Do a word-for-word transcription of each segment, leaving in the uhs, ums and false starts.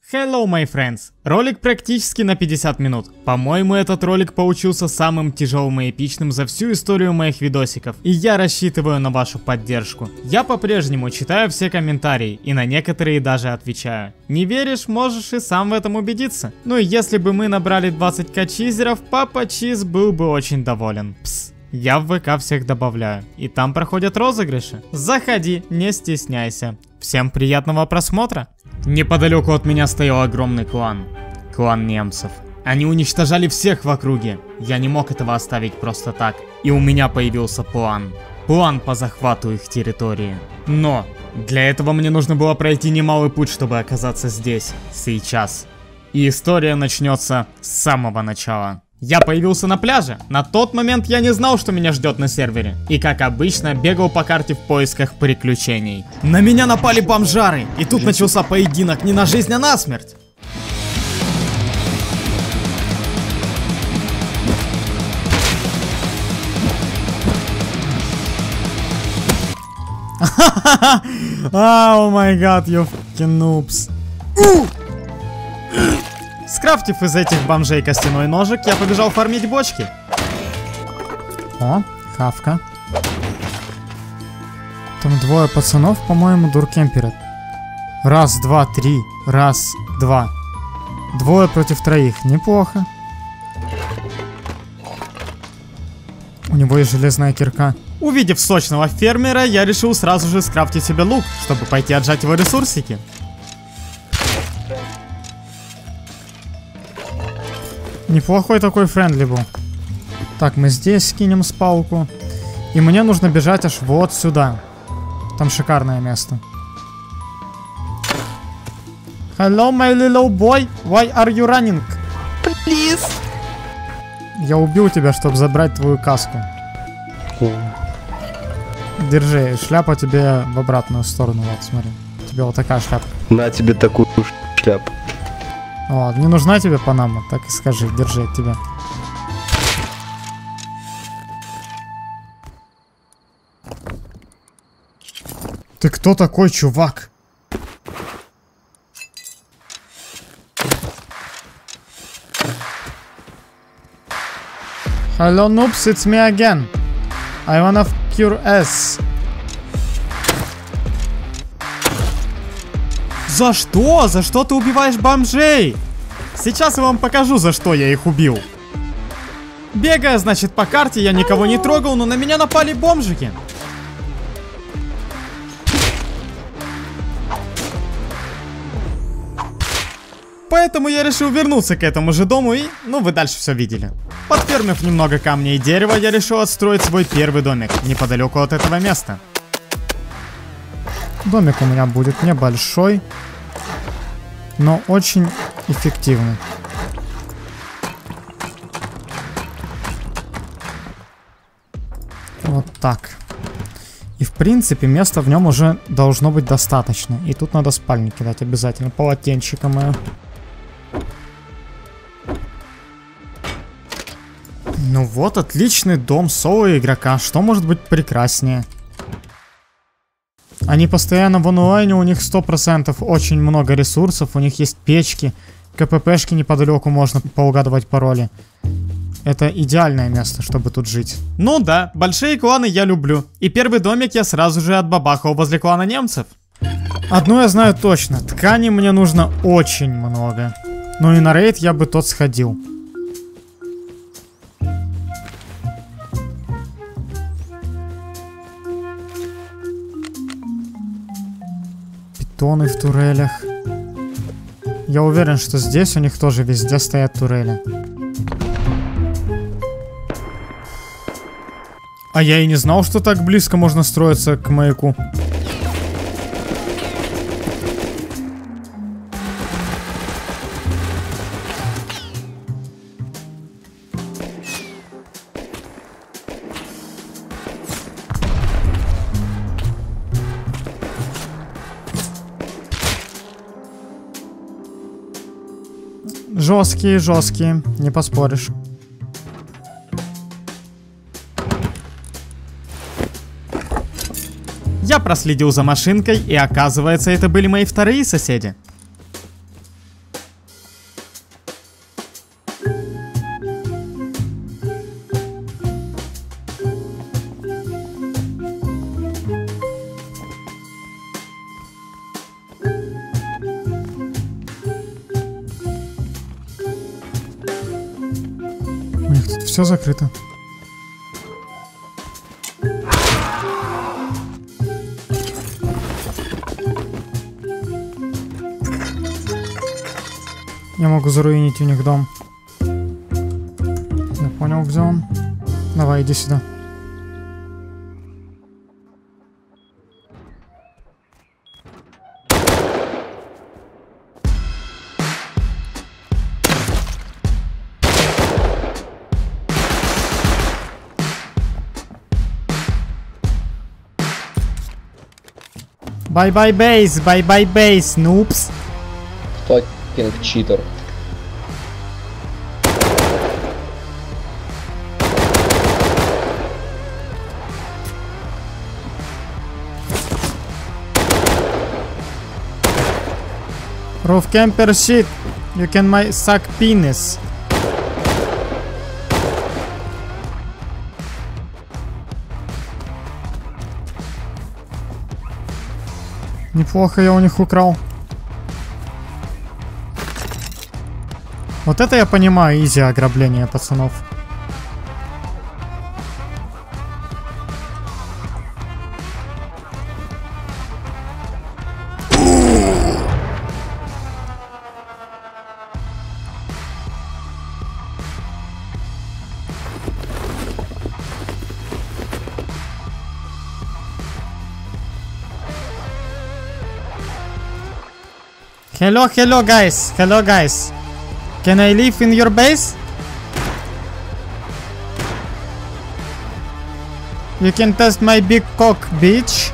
Hello, my friends! Ролик практически на пятьдесят минут. По-моему, этот ролик получился самым тяжелым и эпичным за всю историю моих видосиков. И я рассчитываю на вашу поддержку. Я по-прежнему читаю все комментарии и на некоторые даже отвечаю. Не веришь, можешь и сам в этом убедиться. Ну и если бы мы набрали двадцать ка чизеров, папа Чиз был бы очень доволен. Пс. Я в ВК всех добавляю, и там проходят розыгрыши. Заходи, не стесняйся. Всем приятного просмотра. Неподалеку от меня стоял огромный клан. Клан немцев. Они уничтожали всех в округе. Я не мог этого оставить просто так. И у меня появился план. План по захвату их территории. Но для этого мне нужно было пройти немалый путь, чтобы оказаться здесь, сейчас. И история начнется с самого начала. Я появился на пляже. На тот момент я не знал, что меня ждет на сервере. И как обычно, бегал по карте в поисках приключений. На меня напали бомжары. И тут начался поединок не на жизнь, а на смерть. О май гад, you fucking noobs. Скрафтив из этих бомжей костяной ножик, я побежал фармить бочки. О, хавка. Там двое пацанов, по-моему, дуркемперят. Раз, два, три. Раз, два. Двое против троих. Неплохо. У него есть железная кирка. Увидев сочного фермера, я решил сразу же скрафтить себе лук, чтобы пойти отжать его ресурсики. Неплохой такой френдли был. Так, мы здесь скинем спалку. И мне нужно бежать аж вот сюда. Там шикарное место. Hello, my little boy. Why are you running? Please. Я убил тебя, чтобы забрать твою каску. Держи, шляпа тебе в обратную сторону. Вот, смотри. У тебя вот такая шляпа. На тебе такую шляпу. Ладно, не нужна тебе Панама, так и скажи, держи от тебя. Ты кто такой, чувак? Hello, noobs, it's me again. I wanna f*** your ass. За что? За что ты убиваешь бомжей? Сейчас я вам покажу, за что я их убил. Бегая, значит, по карте, я никого не трогал, но на меня напали бомжики. Поэтому я решил вернуться к этому же дому и, ну, вы дальше все видели. Подфермив немного камня и дерева, я решил отстроить свой первый домик неподалеку от этого места. Домик у меня будет небольшой, но очень эффективный. Вот так. И в принципе места в нем уже должно быть достаточно. И тут надо спальни кидать обязательно. Полотенчика мое. Ну вот, отличный дом соло игрока. Что может быть прекраснее? Они постоянно в онлайне, у них сто процентов очень много ресурсов, у них есть печки, КППшки неподалеку, можно поугадывать пароли. Это идеальное место, чтобы тут жить. Ну да, большие кланы я люблю. И первый домик я сразу же отбабахал возле клана немцев. Одно я знаю точно, ткани мне нужно очень много. Ну и на рейд я бы тот сходил. Тоны в турелях. Я уверен, что здесь у них тоже везде стоят турели. А я и не знал, что так близко можно строиться к маяку. Жесткие, жесткие, не поспоришь. Я проследил за машинкой, и оказывается, это были мои вторые соседи. все закрыто. Я могу заруинить у них дом. Я понял, где он. Давай, иди сюда. Bye-bye base, bye-bye base, noobs. Fucking cheater. Roof camper shit. You can my suck penis. Неплохо я у них украл. Вот это я понимаю, изи ограбление пацанов. Hello, hello guys, hello guys. Can I live in your base? You can test my big cock, bitch.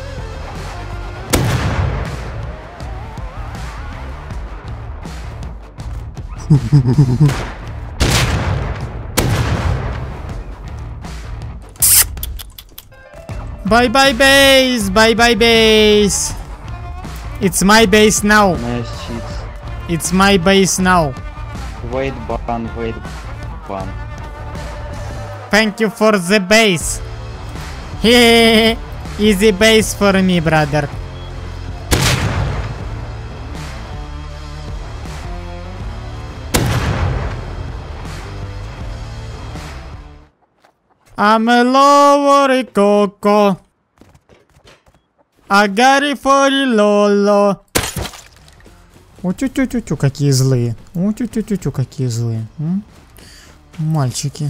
Bye bye base, bye bye base. It's my base now. Nice cheats. It's my base now. Wait ban, wait ban. Thank you for the base. Hehehe. Easy base for me, brother. I'm a lower coco. I got it for the lolo. Утю-тю-тю-тю, какие злые. Утю-тю-тю-тю, какие злые. М? Мальчики.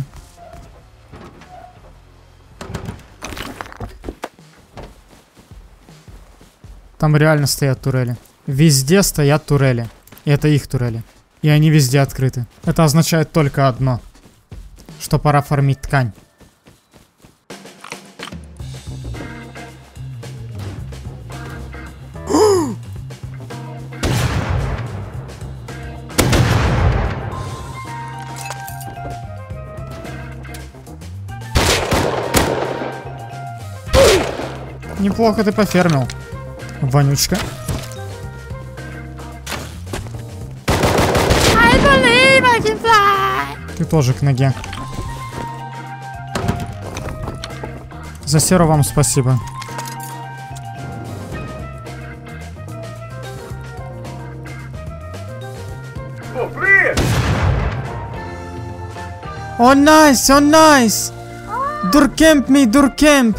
Там реально стоят турели. Везде стоят турели. И это их турели. И они везде открыты. Это означает только одно. Что пора фармить ткань. Неплохо ты пофермил, вонючка. I believe I can fly. Ты тоже к ноге. За серу вам спасибо. О, найс, о, найс. Дуркемп ми, дуркемп.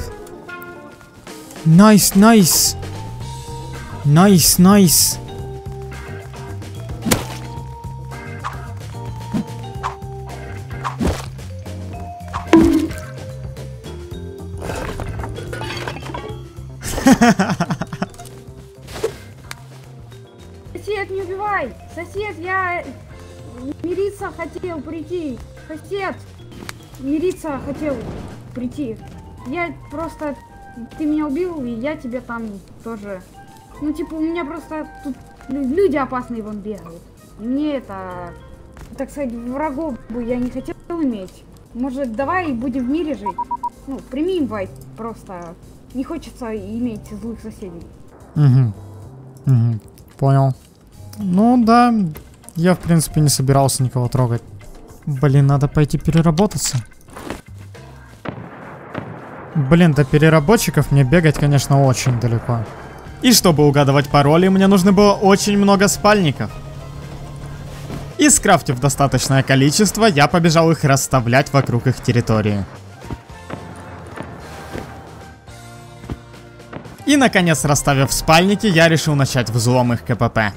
Nice, nice. Nice, nice. Сосед, не убивай! Сосед, я мириться хотел прийти. Сосед, мириться хотел прийти. Я просто... Ты меня убил, и я тебе там тоже... Ну, типа, у меня просто тут люди опасные вон бегают. И мне это, так сказать, врагов бы я не хотел иметь. Может, давай будем в мире жить? Ну, прими инвайт, просто не хочется иметь злых соседей. Угу. Угу. Понял. Ну, да, я, в принципе, не собирался никого трогать. Блин, надо пойти переработаться. Блин, до переработчиков мне бегать, конечно, очень далеко. И чтобы угадывать пароли, мне нужно было очень много спальников. И скрафтив достаточное количество, я побежал их расставлять вокруг их территории. И наконец, расставив спальники, я решил начать взлом их КПП.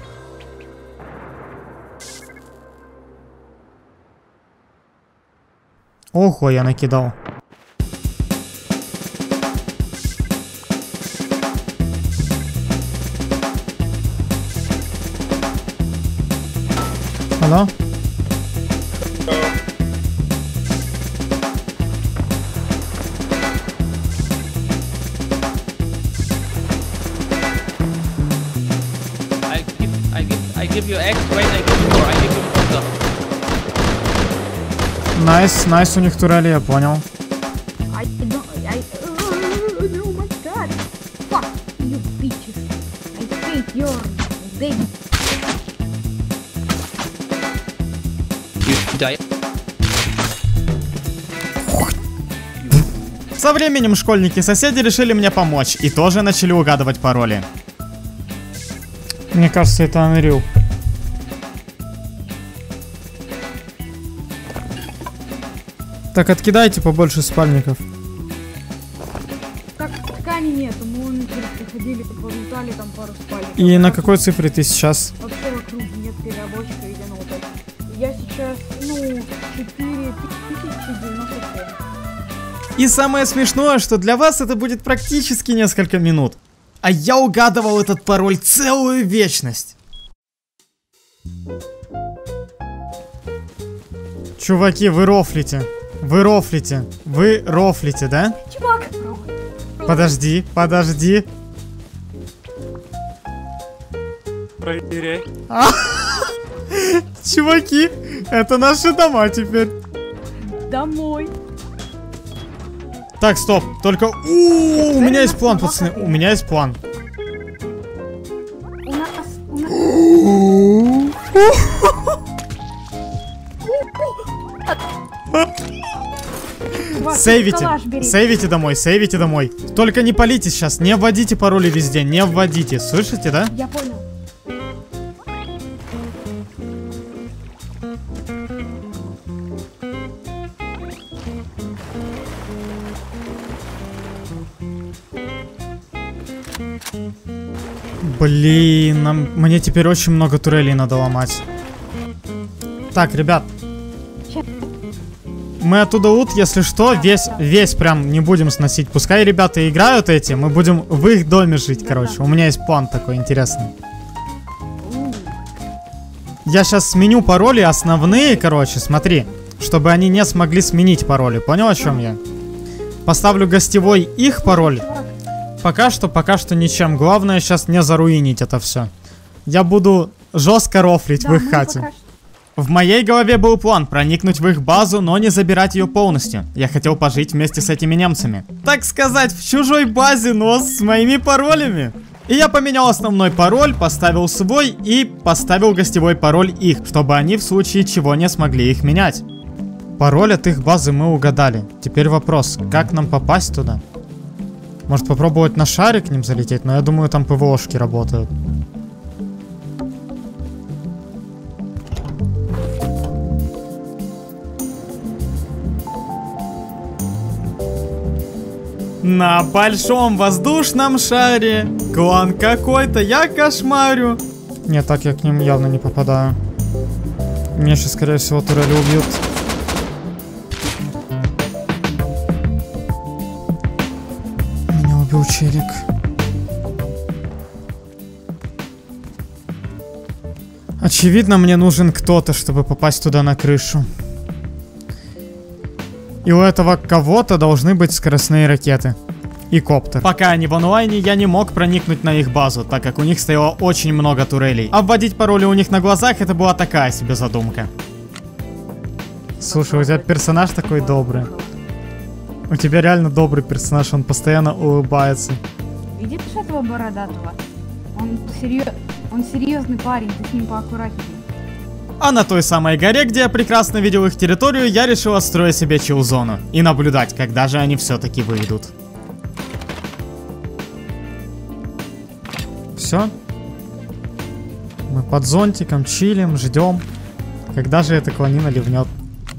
Ого, я накидал. Алло? I give, I give, I give you X, wait, I give you more, I give you more. Найс, найс, у них турели, я понял. I don't, I, oh my god. Fuck you bitches. I hate your day. You die. Со временем школьники-соседи решили мне помочь и тоже начали угадывать пароли. Мне кажется, это Unreal. Так, откидайте побольше спальников. Так, ткани нету, мы вон приходили, полутали там пару спальников. И на какой цифре ты сейчас? Вообще вокруг нет переработчика, или ну вот это. Я сейчас, ну, четыре тысячи девяносто семь. И самое смешное, что для вас это будет практически несколько минут. А я угадывал этот пароль целую вечность. Чуваки, вы рофлите. Вы рофлите. Вы рофлите, да? Чувак! Подожди, подожди. Проверяй. Чуваки, это наши дома теперь. Домой. Так, стоп. Только... У, у меня есть план, пацаны. У меня есть план. У нас... У нас... Сейвите, сейвите домой, сейвите домой. Только не палите сейчас, не вводите пароли везде, не вводите. Слышите, да? Я понял. Блин, нам, мне теперь очень много турелей надо ломать. Так, ребят. Мы оттуда ут, если что, весь, весь прям не будем сносить. Пускай ребята играют эти, мы будем в их доме жить, короче. У меня есть план такой интересный. Я сейчас сменю пароли основные, короче, смотри. Чтобы они не смогли сменить пароли. Понял, о чем я? Поставлю гостевой их пароль. Пока что, пока что ничем. Главное сейчас не заруинить это все. Я буду жестко рофлить Да, в их хате. В моей голове был план проникнуть в их базу, но не забирать ее полностью. Я хотел пожить вместе с этими немцами. Так сказать, в чужой базе, но с моими паролями. И я поменял основной пароль, поставил свой и поставил гостевой пароль их, чтобы они в случае чего не смогли их менять. Пароль от их базы мы угадали. Теперь вопрос, как нам попасть туда? Может попробовать на шаре к ним залететь, но я думаю там ПВОшки работают. На большом воздушном шаре клан какой-то, я кошмарю. Нет, так я к ним явно не попадаю. Меня сейчас, скорее всего, турели убьют. Меня убил челик. Очевидно, мне нужен кто-то, чтобы попасть туда на крышу. И у этого кого-то должны быть скоростные ракеты. И коптер. Пока они в онлайне, я не мог проникнуть на их базу, так как у них стояло очень много турелей. А вводить пароли у них на глазах, это была такая себе задумка. Слушай, у тебя персонаж такой добрый. У тебя реально добрый персонаж, он постоянно улыбается. Видишь этого бородатого? Он, серьез... он серьезный парень, ты с ним поаккуратнее. А на той самой горе, где я прекрасно видел их территорию, я решил отстроить себе чилл-зону и наблюдать, когда же они все-таки выйдут. Все. Мы под зонтиком чилим, ждем. Когда же эта клонина ливнет?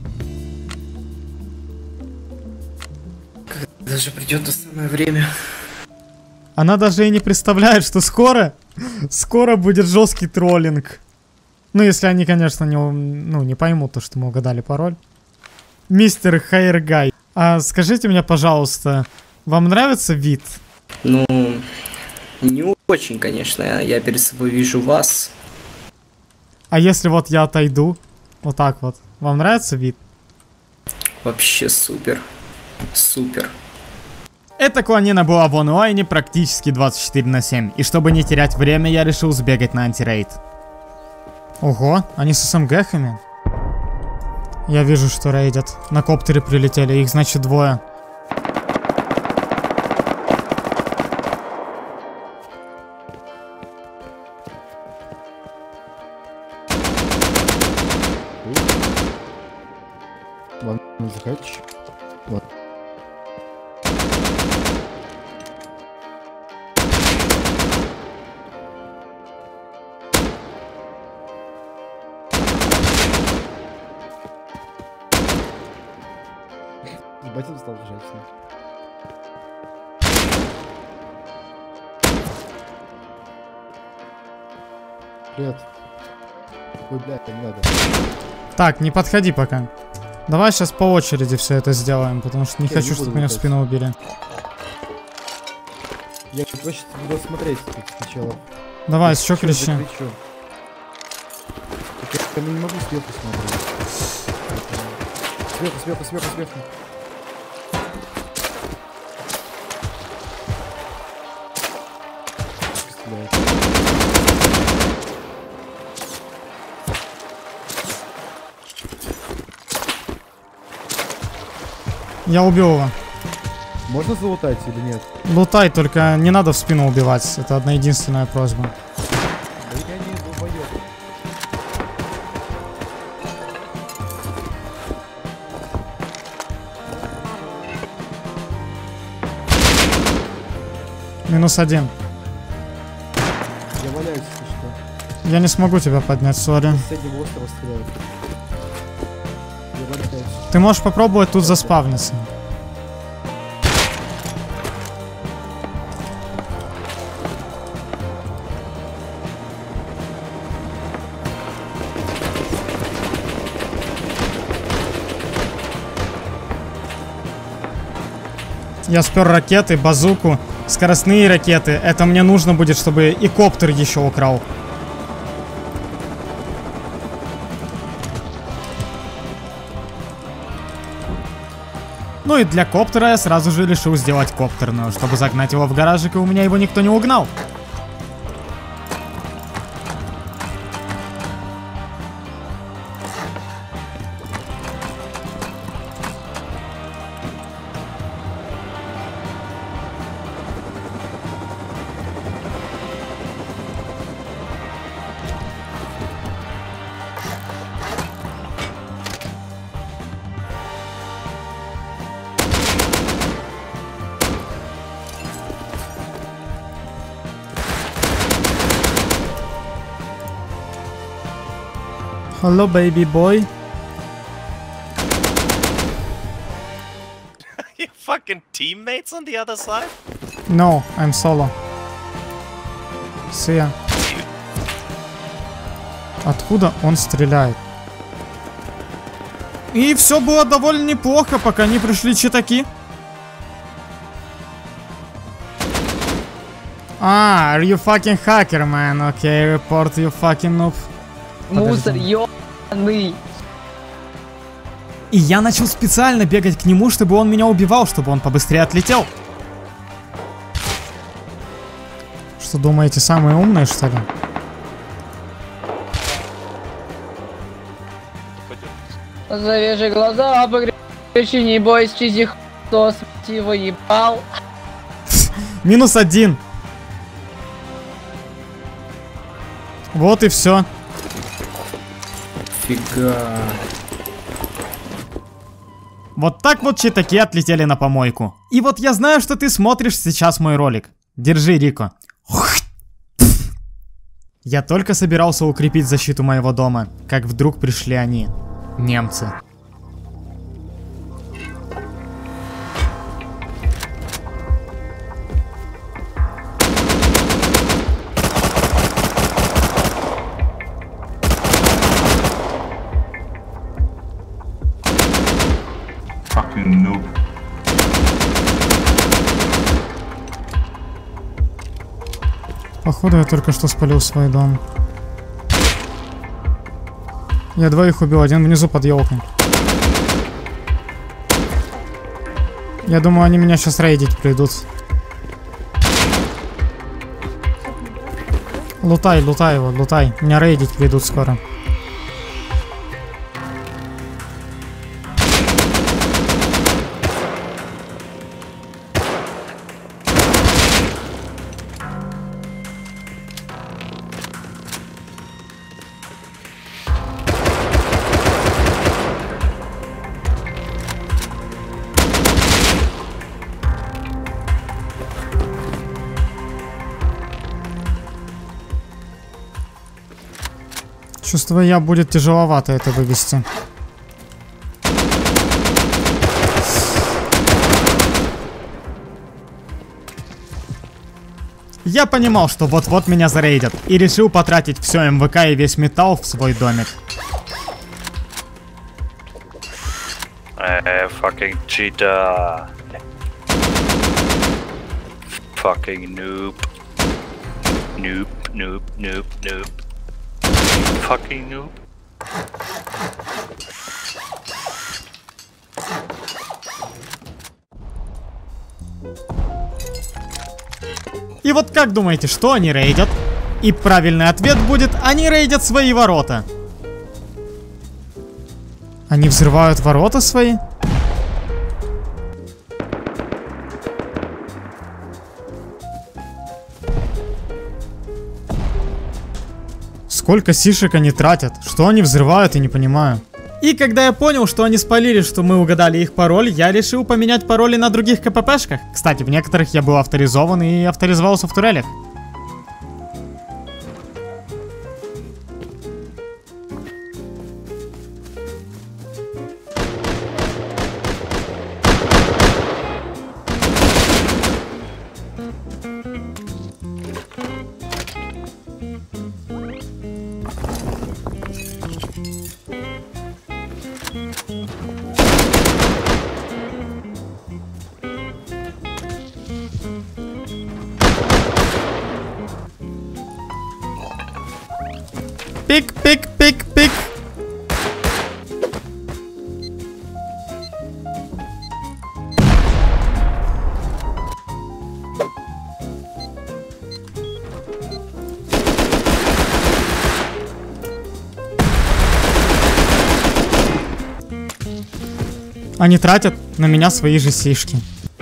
Когда же придет то самое время? Она даже и не представляет, что скоро, скоро будет жесткий троллинг. Ну, если они, конечно, не, ну, не поймут то, что мы угадали пароль. Мистер Хайргай, а скажите мне, пожалуйста, вам нравится вид? Ну, не очень, конечно. Я перед собой вижу вас. А если вот я отойду, вот так вот, вам нравится вид? Вообще супер. Супер. Эта клонина была в онлайне практически двадцать четыре на семь, и чтобы не терять время, я решил сбегать на антирейд. Ого, они с СМГхами? Я вижу, что рейдят. На коптере прилетели, их значит двое. Ладно, захочешь. Вот. Ебать, он стал лежать. Привет. Ой, блядь, не надо. Так, не подходи пока. Давай сейчас по очереди все это сделаем, потому что не Я хочу, не чтобы буду меня в летать. спину убили. Я вообще буду смотреть тут сначала. Давай, Я что сейчас кричи? закричу. Так я не могу сверху смотреть. Сверху, сверху, сверху, сверху. Стреляет. Я убил его. Можно залутать или нет? Лутай, только не надо в спину убивать. Это одна единственная просьба. Да я не долбоёб. Минус один. Я валяюсь, если что. Я не смогу тебя поднять, сори. С соседнего острова стреляют. Я валяюсь. Ты можешь попробовать тут заспавниться. Я спер ракеты, базуку, скоростные ракеты. Это мне нужно будет, чтобы и коптер еще украл. Ну и для коптера я сразу же решил сделать коптерную, чтобы загнать его в гаражик, и у меня его никто не угнал. Hello, baby boy. You fucking teammates on the other side? No, I'm solo. See ya. Откуда он стреляет? И все было довольно неплохо, пока не пришли читаки. А, are you fucking hacker, man? Okay, report you fucking noob. Мусор, Подожди. ёбаный. И я начал специально бегать к нему, чтобы он меня убивал, чтобы он побыстрее отлетел. Что думаете, самые умные, что ли? Завяжи глаза, погречи, не бойся, чизи кто его ебал. Минус один. Вот и все. Фига. Вот так вот читаки отлетели на помойку. И вот я знаю, что ты смотришь сейчас мой ролик. Держи, Рико. Я только собирался укрепить защиту моего дома, как вдруг пришли они. Немцы. Fucking noob. Походу я только что спалил свой дом. Я двоих убил, один внизу под елкой. Я думаю, они меня сейчас рейдить придут. Лутай, лутай его, лутай. Меня рейдить придут скоро. Чувствую, я будет тяжеловато это вывести. Я понимал, что вот-вот меня зарейдят, и решил потратить все эм вэ ка и весь металл в свой домик. Uh, fucking cheetah. Fucking noob. Noob, noob, noob, noob. Fucking noob. И вот как думаете, что они рейдят? И правильный ответ будет: они рейдят свои ворота. Они взрывают ворота свои? Сколько сишек они тратят? Что они взрывают, я не понимаю. И когда я понял, что они спалили, что мы угадали их пароль, я решил поменять пароли на других ка пэ пэшках. Кстати, в некоторых я был авторизован и авторизовался в турелях. Пик, пик, пик, пик. Они тратят на меня свои же сишки.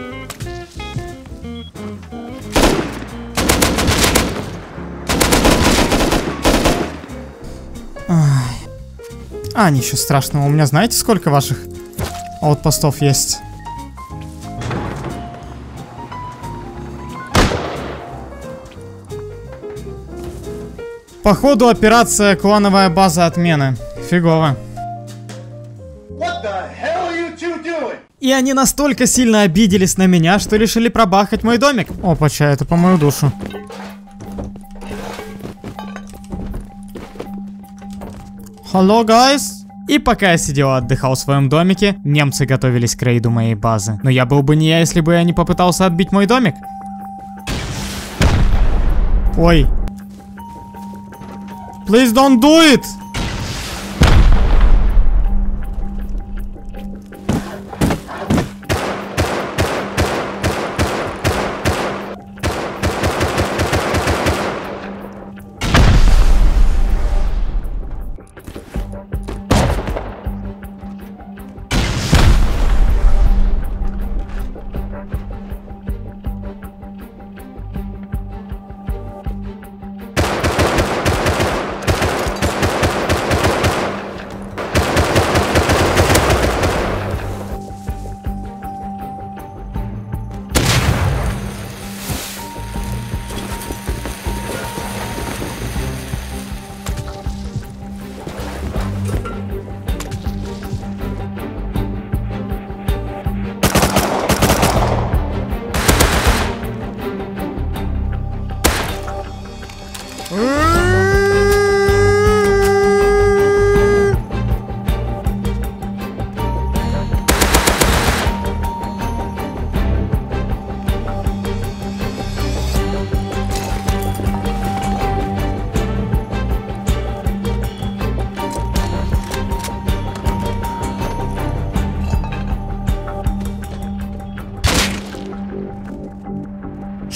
А, ничего страшного. У меня знаете, сколько ваших аутпостов есть? Походу, операция «Клановая база отмены». Фигово. И они настолько сильно обиделись на меня, что решили пробахать мой домик. Опача, это по мою душу. Hello, guys! И пока я сидел и отдыхал в своем домике, немцы готовились к рейду моей базы. Но я был бы не я, если бы я не попытался отбить мой домик. Ой. Please don't do it!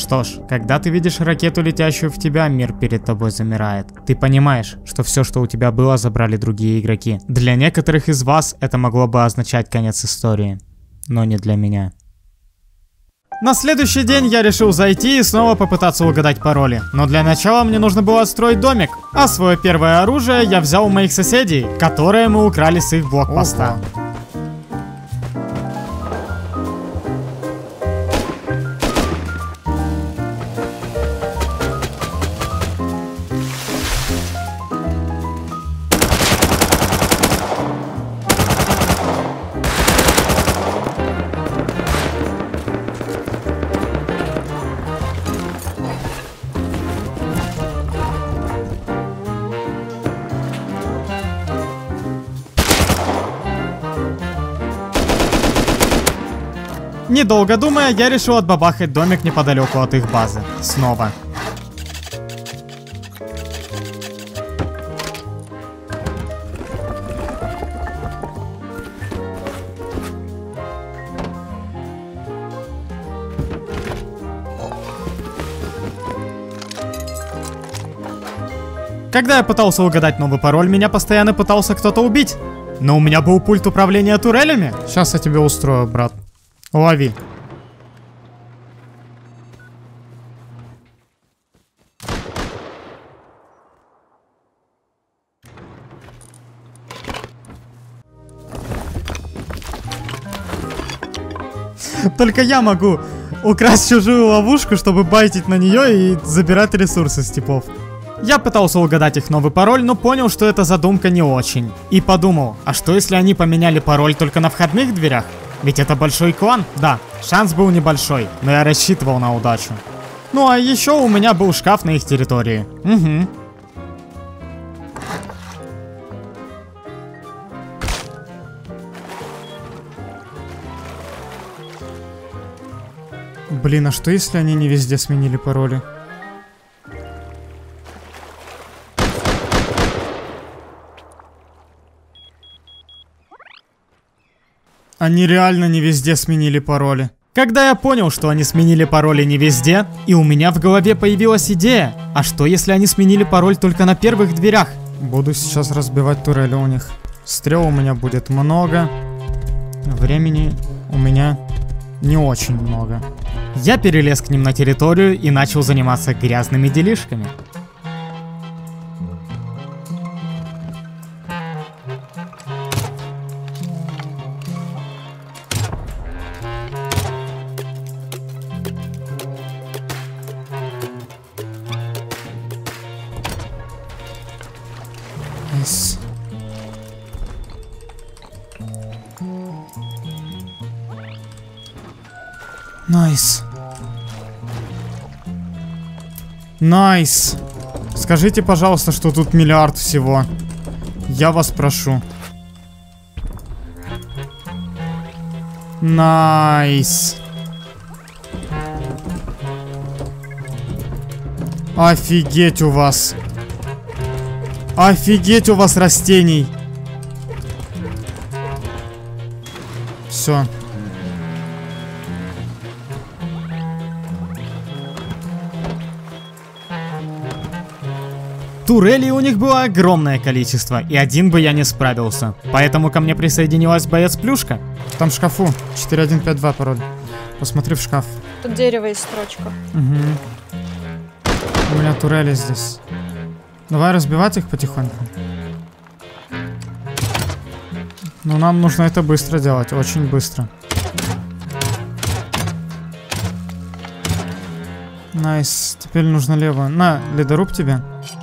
Что ж, когда ты видишь ракету, летящую в тебя, мир перед тобой замирает. Ты понимаешь, что все, что у тебя было, забрали другие игроки. Для некоторых из вас это могло бы означать конец истории, но не для меня. На следующий день я решил зайти и снова попытаться угадать пароли. Но для начала мне нужно было отстроить домик. А свое первое оружие я взял у моих соседей, которое мы украли с их блокпоста. Ого. Недолго думая, я решил отбабахать домик неподалеку от их базы. Снова. Когда я пытался угадать новый пароль, меня постоянно пытался кто-то убить. Но у меня был пульт управления турелями. Сейчас я тебе устрою, брат. Лови. Только я могу украсть чужую ловушку, чтобы байтить на нее и забирать ресурсы с типов. Я пытался угадать их новый пароль, но понял, что эта задумка не очень. И подумал, а что если они поменяли пароль только на входных дверях? Ведь это большой клан? Да, шанс был небольшой, но я рассчитывал на удачу. Ну а еще у меня был шкаф на их территории. Угу. Блин, а что если они не везде сменили пароли? Они реально не везде сменили пароли. Когда я понял, что они сменили пароли не везде, и у меня в голове появилась идея. А что если они сменили пароль только на первых дверях? Буду сейчас разбивать турели у них. Стрел у меня будет много. Времени у меня не очень много. Я перелез к ним на территорию и начал заниматься грязными делишками. Найс. Найс. Найс. Скажите, пожалуйста, что тут миллиард всего. Я вас прошу. Найс. Офигеть у вас. Офигеть у вас растений. Все. Турелей у них было огромное количество, и один бы я не справился. Поэтому ко мне присоединилась боец Плюшка. Там в шкафу. четыре один пять два пароль. Посмотри в шкаф. Тут дерево и строчка. Угу. У меня турели здесь. Давай разбивать их потихоньку. Но нам нужно это быстро делать, очень быстро. Найс. Теперь нужно левую. На, ледоруб тебе.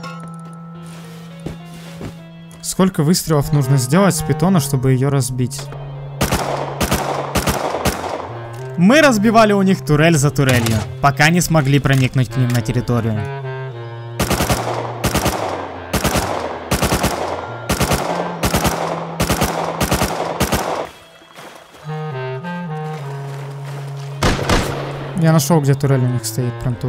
Сколько выстрелов нужно сделать с питона, чтобы ее разбить? Мы разбивали у них турель за турелью, пока не смогли проникнуть к ним на территорию. Я нашел, где турель у них стоит, прям тут.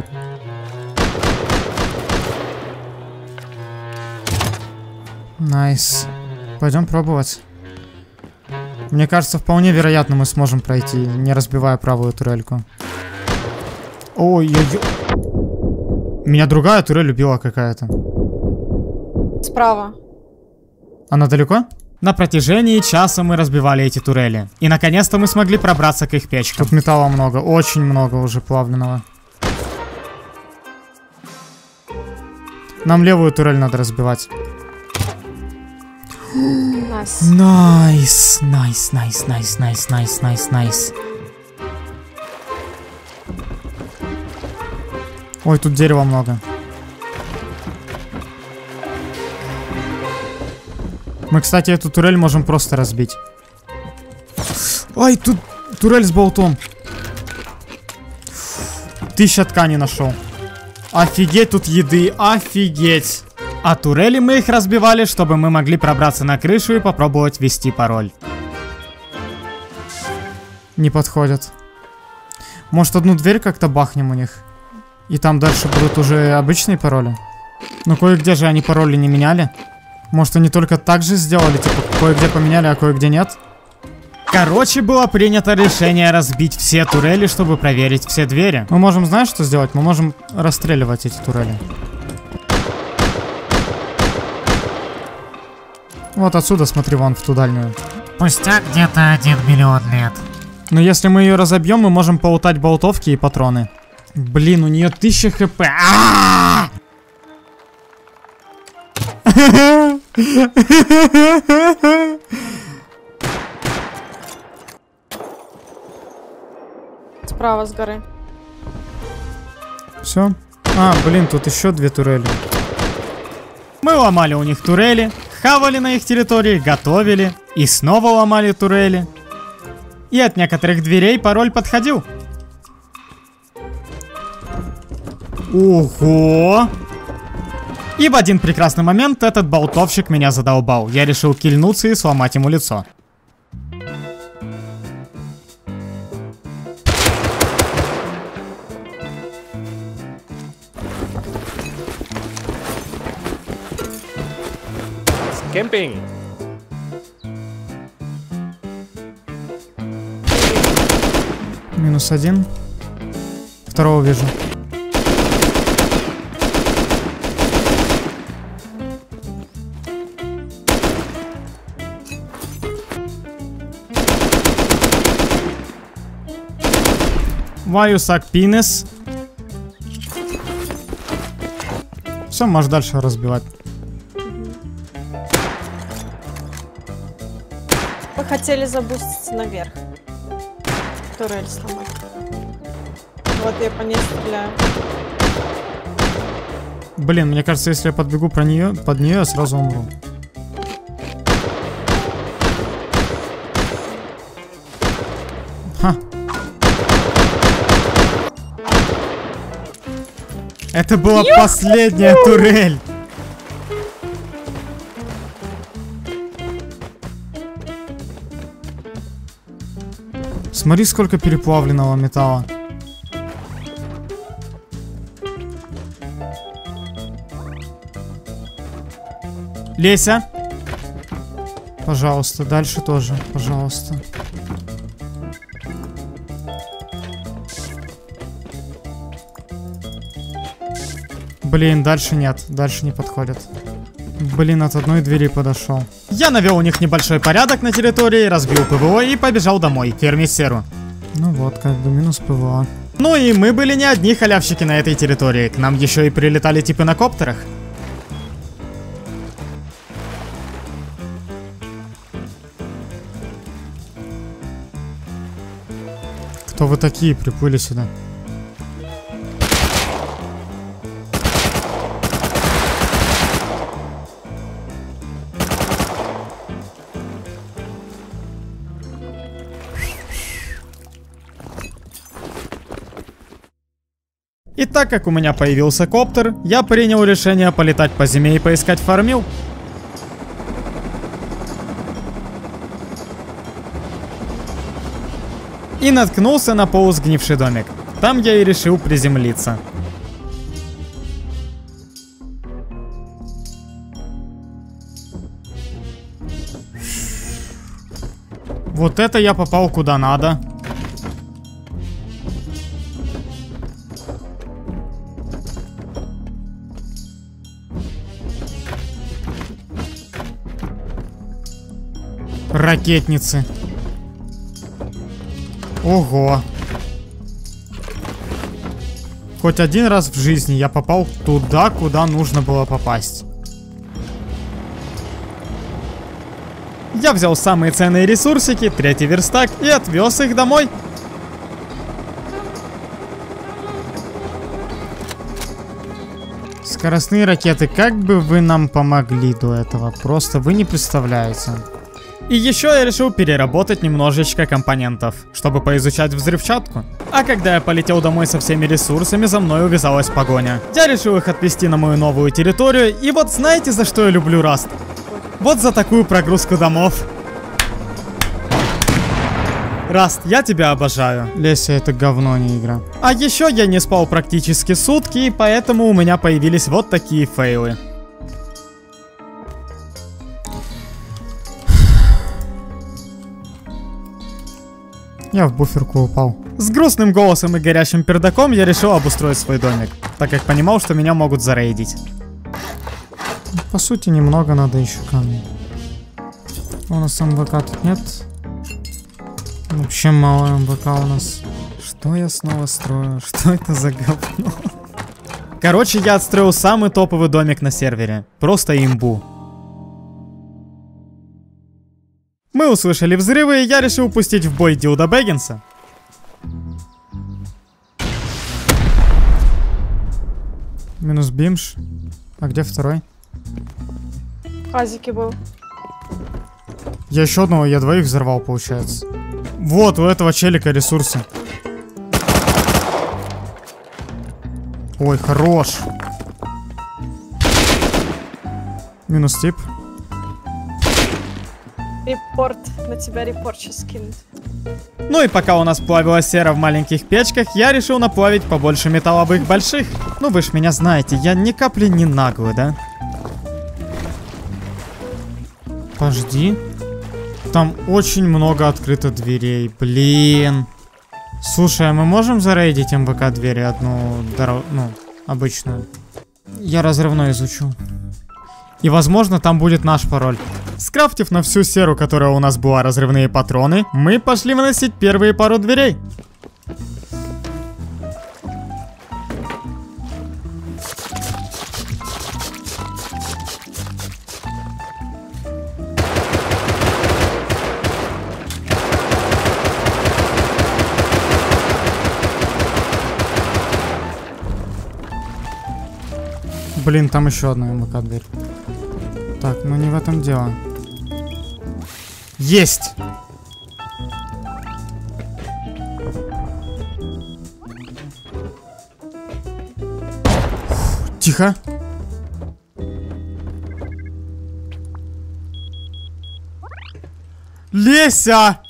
Найс. Пойдем пробовать. Мне кажется, вполне вероятно мы сможем пройти, не разбивая правую турельку. Ой-ой-ой. Меня другая турель убила какая-то. Справа. Она далеко? На протяжении часа мы разбивали эти турели. И наконец-то мы смогли пробраться к их печкам. Тут металла много, очень много уже плавленного. Нам левую турель надо разбивать. Найс. Найс, найс, найс, найс, найс, найс, найс, найс. Ой, тут дерева много. Мы, кстати, эту турель можем просто разбить. Ой, тут турель с болтом. Тысяча ткани нашел. Офигеть, тут еды, офигеть. А турели мы их разбивали, чтобы мы могли пробраться на крышу и попробовать ввести пароль. Не подходят. Может, одну дверь как-то бахнем у них? И там дальше будут уже обычные пароли? Но кое-где же они пароли не меняли. Может, они только так же сделали, типа, кое-где поменяли, а кое-где нет? Короче, было принято решение разбить все турели, чтобы проверить все двери. Мы можем, знаешь, что сделать? Мы можем расстреливать эти турели. Вот отсюда, смотри, вон в ту дальнюю. Спустя где-то один миллион лет. Но если мы ее разобьем, мы можем полутать болтовки и патроны. Блин, у нее тысяча хп. А-а-а! Справа с горы. Все. А, блин, тут еще две турели. Мы ломали у них турели, хавали на их территории, готовили и снова ломали турели. И от некоторых дверей пароль подходил. Ого! И в один прекрасный момент этот болтовщик меня задолбал. Я решил кильнуться и сломать ему лицо. Кемпинг. Минус один. Второго вижу. Why you suck penis? Все, можешь дальше разбивать. Вы хотели забуститься наверх. Турель сломать. Вот я по ней стреляю. Блин, мне кажется, если я подбегу про нее, под нее, я сразу умру. Ха. Это была Ё последняя турель. Смотри, сколько переплавленного металла. Леся. Пожалуйста, дальше тоже, пожалуйста. Блин, дальше нет, дальше не подходит. Блин, от одной двери подошел. Я навел у них небольшой порядок на территории, разбил ПВО и побежал домой, к ферме Серу. Ну вот, как бы минус ПВО. Ну и мы были не одни халявщики на этой территории, к нам еще и прилетали типы на коптерах. Кто вы такие, приплыли сюда? И так как у меня появился коптер, я принял решение полетать по зиме и поискать фармил. И наткнулся на полусгнивший домик. Там я и решил приземлиться. Вот это я попал куда надо. Ракетницы. Ого. Хоть один раз в жизни я попал туда, куда нужно было попасть. Я взял самые ценные ресурсики, третий верстак, и отвез их домой. Скоростные ракеты, как бы вы нам помогли до этого, просто вы не представляете. И еще я решил переработать немножечко компонентов, чтобы поизучать взрывчатку. А когда я полетел домой со всеми ресурсами, за мной увязалась погоня. Я решил их отвезти на мою новую территорию, и вот знаете, за что я люблю Rust? Вот за такую прогрузку домов. Rust, я тебя обожаю. Леся, это говно, не игра. А еще я не спал практически сутки, и поэтому у меня появились вот такие фейлы. Я в буферку упал. С грустным голосом и горящим пердаком я решил обустроить свой домик, так как понимал, что меня могут зарейдить. По сути, немного надо еще камней. У нас эм вэ ка тут нет. Вообще мало эм вэ ка у нас. Что я снова строю? Что это за говно? Короче, я отстроил самый топовый домик на сервере. Просто имбу. Мы услышали взрывы, и я решил пустить в бой Дилда Бэггинса. Минус бимш. А где второй? В хазике был. Я еще одного, я двоих взорвал, получается. Вот, у этого челика ресурсы. Ой, хорош. Минус тип. Репорт. На тебя репорт сейчас кинут. Ну и пока у нас плавилась сера в маленьких печках, я решил наплавить побольше металловых больших. Ну вы ж меня знаете, я ни капли не наглый, да? Подожди. Там очень много открыто дверей, блин. Слушай, а мы можем зарейдить эм вэ ка двери одну, дорогу, ну, обычную? Я разрывной изучу. И возможно там будет наш пароль. Скрафтив на всю серу, которая у нас была, разрывные патроны, мы пошли выносить первые пару дверей. Блин, там еще одна эм вэ ка дверь. Так, ну не в этом дело. Есть! Фу, тихо. Леся!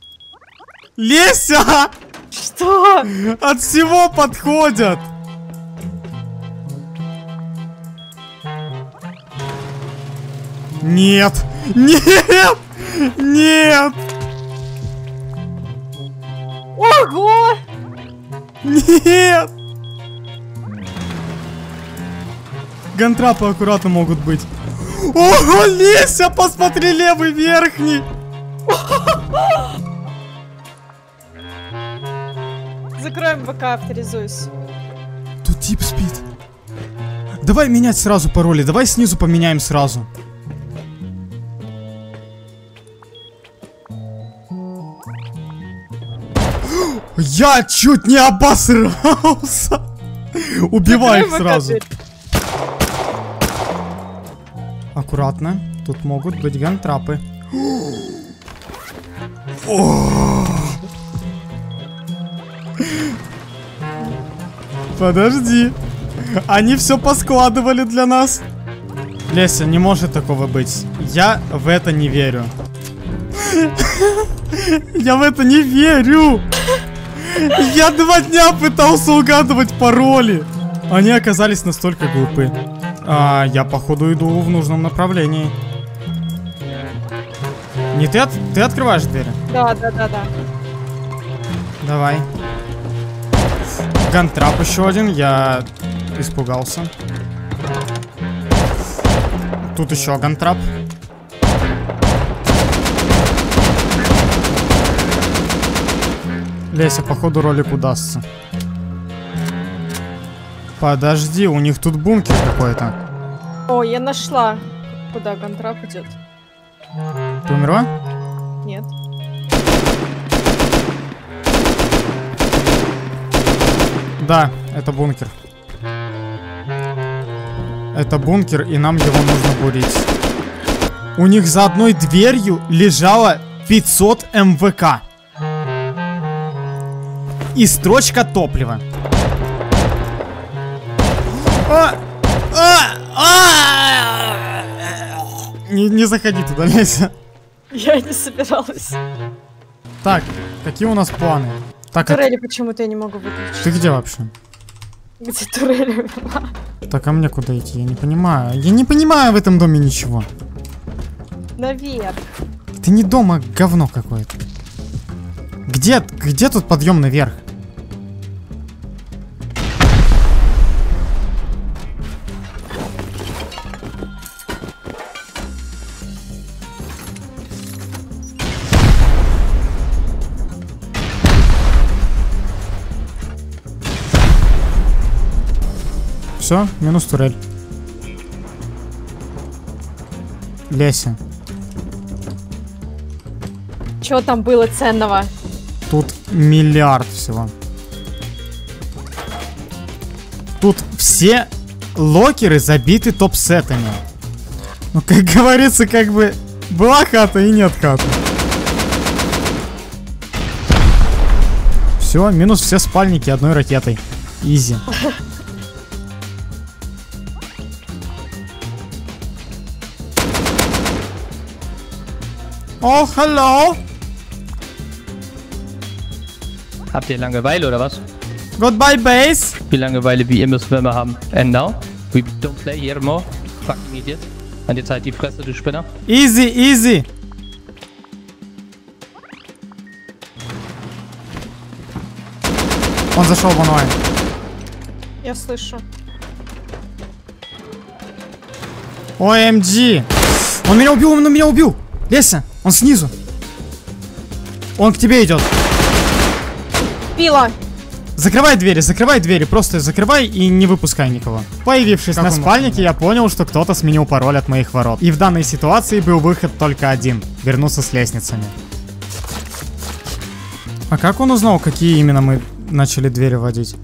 Леся! Что? От всего подходят! Нет! Нет! Нет! Ого! Нет! Гантрапы аккуратно могут быть. Ого, Леся, посмотри, левый верхний! Закроем ВК, авторизуюсь. Тут тип спит. Давай менять сразу пароли, давай снизу поменяем сразу. Я чуть не обосрался. Убивай их сразу. Аккуратно. Тут могут быть гантрапы. Подожди. Они все поскладывали для нас. Леся, не может такого быть. Я в это не верю. Я в это не верю. Я два дня пытался угадывать пароли. Они оказались настолько глупы. А, я походу иду в нужном направлении. Не ты, от... ты открываешь двери? Да, да, да, да. Давай. Гантрап еще один, я испугался. Тут еще гантрап. Леся, походу ролик удастся. Подожди, у них тут бункер какой-то. О, я нашла. Куда гантрап идет? Ты умерла? Нет. Да, это бункер. Это бункер, и нам его нужно бурить. У них за одной дверью лежало пятьсот эм вэ ка. И строчка топлива. А! А! А! Не, не заходи туда, Леся. Я не собиралась. Так, какие у нас планы? Так, турели почему-то я не могу выключить. Ты где вообще? Где турели? Так, а мне куда идти? Я не понимаю. Я не понимаю в этом доме ничего. Наверх. Ты не дома, говно какое-то. Где, где тут подъем наверх? Все, минус турель. Леся. Чё там было ценного? Тут миллиард всего. Тут все локеры забиты топ-сетами. Ну, как говорится, как бы была хата и нет хаты. Все, минус все спальники одной ракетой. Изи. Oh, hello. Habt ihr Langeweile oder was? Goodbye, base. Wie Langeweile wie ihr müssen wir immer haben. And now? We don't play here more. Fucking idiot. Und jetzt halt die Fresse, du Spinner. Easy, easy. Он зашел в онлайн. Я слышу. о эм джи. Он меня убил, он меня убил. Леся, он снизу. Он к тебе идет. Пила. Закрывай двери, закрывай двери, просто закрывай и не выпускай никого. Появившись как на спальнике, я понял, что кто-то сменил пароль от моих ворот. И в данной ситуации был выход только один. Вернуться с лестницами. А как он узнал, какие именно мы начали двери вводить?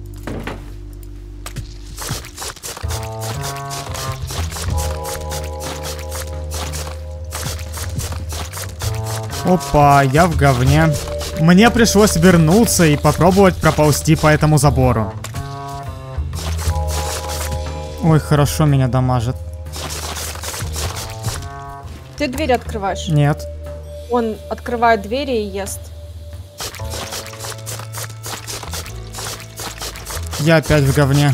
Опа, я в говне. Мне пришлось вернуться и попробовать проползти по этому забору. Ой, хорошо меня дамажит. Ты двери открываешь? Нет. Он открывает двери и ест. Я опять в говне.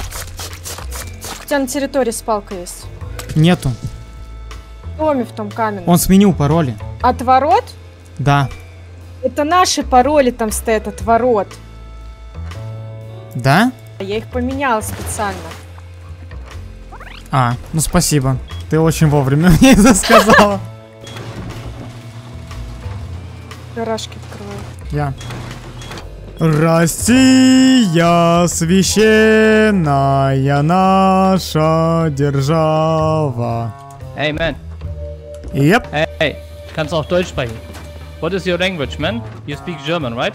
У тебя на территории спалка есть? Нету. В доме в том каменном. Он сменил пароли. От ворот? Да. Это наши пароли там стоят от ворот. Да? Я их поменяла специально. А, ну спасибо. Ты очень вовремя мне это сказала. Гаражки открываю. Я. Россия священная наша держава. Hey man. Yep. Hey, hey, kannst du auch Deutsch sprechen? What is your language, man? You speak German, right?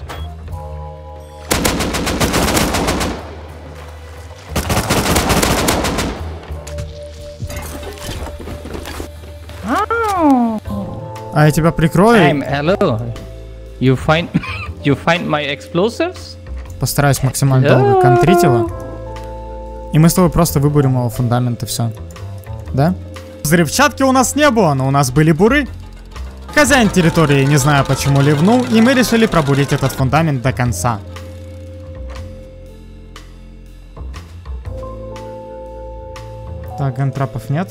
А я тебя прикрою? I'm, hello. You find, you find my explosives? Постараюсь максимально долго контрить его. И мы с тобой просто выбурим его фундамент и все. Да? Взрывчатки у нас не было, но у нас были буры. Хозяин территории, не знаю почему, ливнул, и мы решили пробурить этот фундамент до конца. Так, гантрапов нет.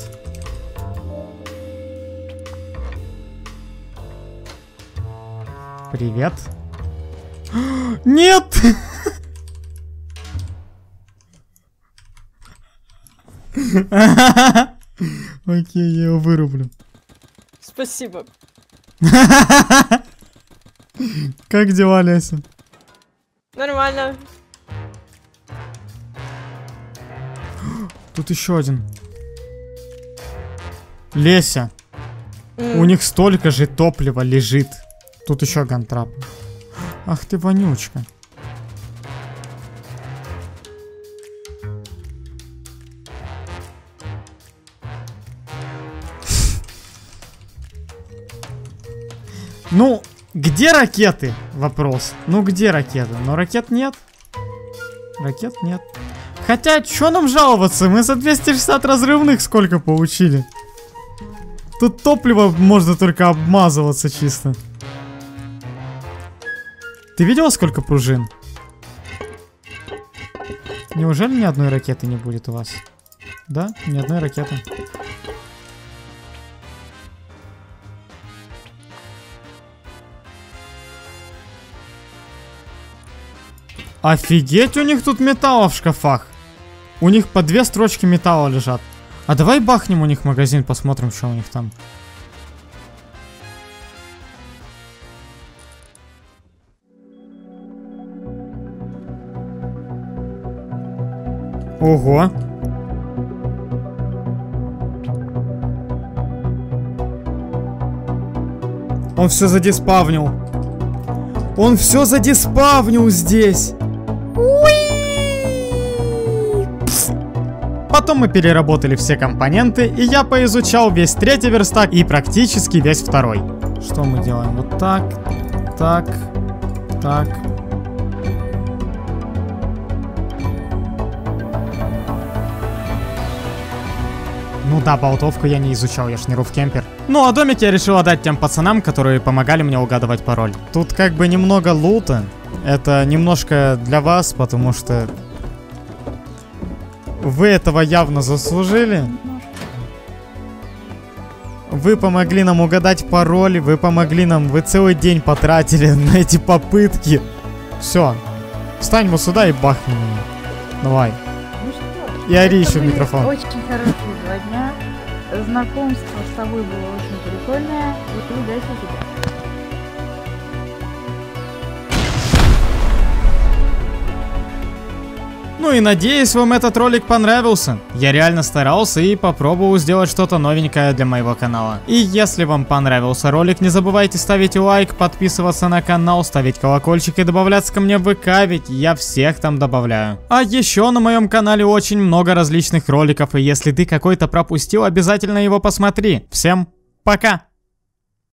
Привет. Нет! Окей, я его вырублю. Спасибо. Как дела, Леся? Нормально. Тут еще один. Леся. Mm. У них столько же топлива лежит. Тут еще гантрап. Ах ты вонючка. Ну, где ракеты? Вопрос. Ну, где ракеты? Но ракет нет. Ракет нет. Хотя, чё нам жаловаться? Мы за двести шестьдесят разрывных сколько получили? Тут топливо можно только обмазываться чисто. Ты видела, сколько пружин? Неужели ни одной ракеты не будет у вас? Да, ни одной ракеты. Офигеть, у них тут металла в шкафах. У них по две строчки металла лежат. А давай бахнем у них магазин, посмотрим, что у них там. Ого. Он все задиспавнил. Он все задиспавнил здесь. Потом мы переработали все компоненты, и я поизучал весь третий верстак и практически весь второй. Что мы делаем? Вот так, так, так. Ну да, болтовку я не изучал, я ж не руфкемпер. Ну а домик я решил отдать тем пацанам, которые помогали мне угадывать пароль. Тут как бы немного лута. Это немножко для вас, потому что вы этого явно заслужили. Вы помогли нам угадать пароль, вы помогли нам, вы целый день потратили на эти попытки. Все, встань вот сюда и бахни меня. Давай. Ну что, и ори еще в микрофон. Очень хорошие два дня. Знакомство с тобой было очень прикольное. И удачи тебе. Ну и надеюсь, вам этот ролик понравился. Я реально старался и попробовал сделать что-то новенькое для моего канала. И если вам понравился ролик, не забывайте ставить лайк, подписываться на канал, ставить колокольчик и добавляться ко мне в ВК, ведь я всех там добавляю. А еще на моем канале очень много различных роликов, и если ты какой-то пропустил, обязательно его посмотри. Всем пока!